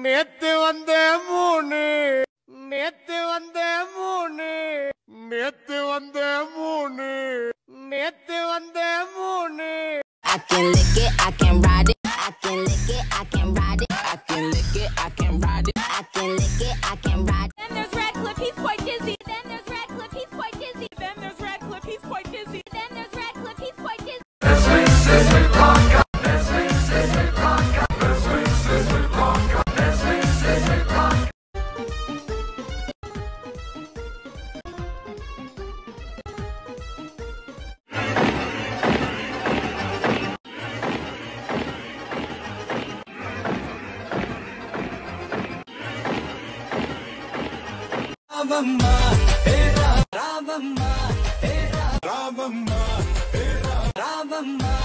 நேத்து வந்த மூணு நேத்து வந்த மூணு நேத்து வந்த மூணு நேத்து வந்த மூணு I can lick it, I can ride it, I can lick it, I can ride it, I can lick it, I can ride it, I can lick it, I can ride it. Then there's Radcliffe, he's quite dizzy. Then there's Radcliffe, he's quite dizzy. Then there's Radcliffe, he's quite dizzy. Then there's Radcliffe, he's quite dizzy. Ravamma, hey Ravamma, hey Ravamma, hey Ravamma.